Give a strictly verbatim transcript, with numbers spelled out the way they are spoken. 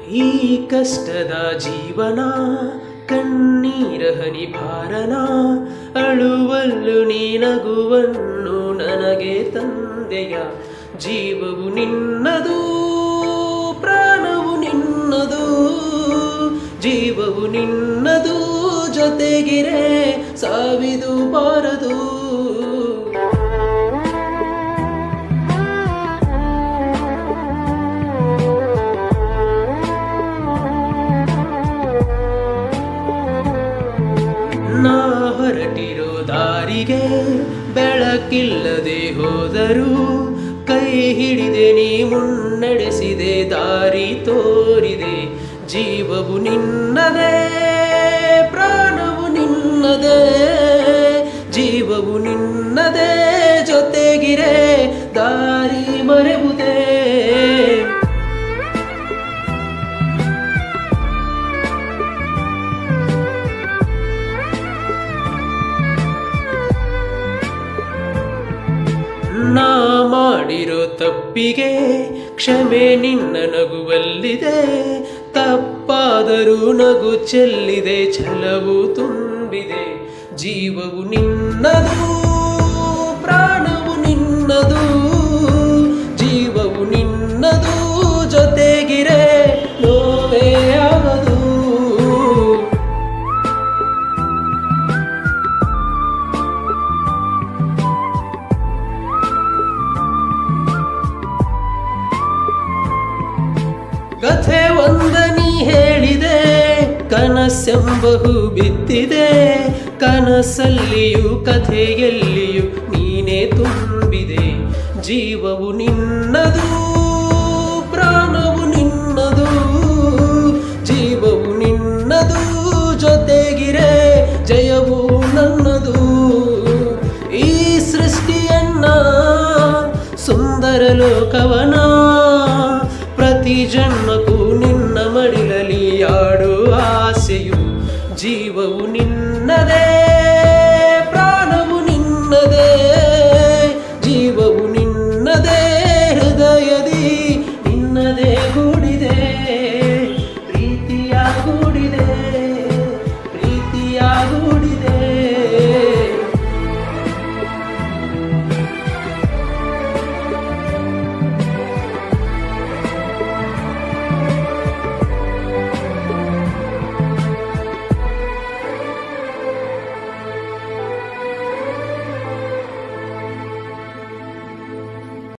ಈ ಕಷ್ಟದ ಜೀವನ ಕಣ್ಣೀರ ಹನಿ ಭಾರನ ಅಳುವಲ್ಲು ನೀ ನಗುವನ್ನು ನನಗೆ ತಂದೆಯ ಜೀವವು ನಿನ್ನದು ಪ್ರಾಣವು ನಿನ್ನದು ಜೀವವು ನಿನ್ನದು ಜೊತೆಗಿರೆ ಸಾವಿದು ಬಾರದು ನಾ ಹೊರಟಿರೋ ದಾರಿಗೆ ಬೆಳಕಿಲ್ಲದೆ ಹೋದರೂ ಕೈ ಹಿಡಿದೆ ನೀ ಮುನ್ನಡೆಸಿದೆ ದಾರಿ ತೋರಿದೆ ಜೀವವು ನಿನ್ನದೇ ಪ್ರಾಣವು ನಿನ್ನದೇ ಜೀವವು ನಿನ್ನದೇ ಜೊತೆಗಿರೆ ದಾರಿ ಮರೆಯುವುದೇ ನಾ ಮಾಡಿರೋ ತಪ್ಪಿಗೆ ಕ್ಷಮೆ ನಿನ್ನ ನಗುವಲ್ಲಿದೆ ತಪ್ಪಾದರೂ ನಗು ಚೆಲ್ಲಿದೆ ಛಲವು ತುಂಬಿದೆ ಜೀವವು ನಿನ್ನದು ಪ್ರಾಣವು ನಿನ್ನದು ಜೀವವು ನಿನ್ನದು ಜೊತೆಗಿರೆ ನೋವೇ ಆಗದು ಕಥೆ ಒಂದನಿ ಹೇಳಿದೆ ಕನಸೆಂಬಹು ಬಿತ್ತಿದೆ ಕನಸಲ್ಲಿಯೂ ಕಥೆಯಲ್ಲಿಯೂ ನೀನೇ ತುಂಬಿದೆ ಜೀವವು ನಿನ್ನದು ಪ್ರಾಣವು ನಿನ್ನದು ಜೀವವು ನಿನ್ನದು ಜೊತೆಗಿರೆ ಜಯವು ನನ್ನದು ಈ ಸೃಷ್ಟಿಯನ್ನ ಸುಂದರ ಲೋಕವನ ಪ್ರತಿ ಜನ್ಮಕ್ಕೂ